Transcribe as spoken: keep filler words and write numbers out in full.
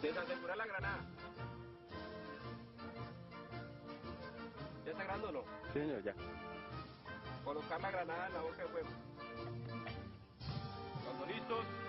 Desasegura la granada. ¿Ya está grabando o no? Sí, señor, ya. Colocar la granada en la boca de fuego. Cuando listos.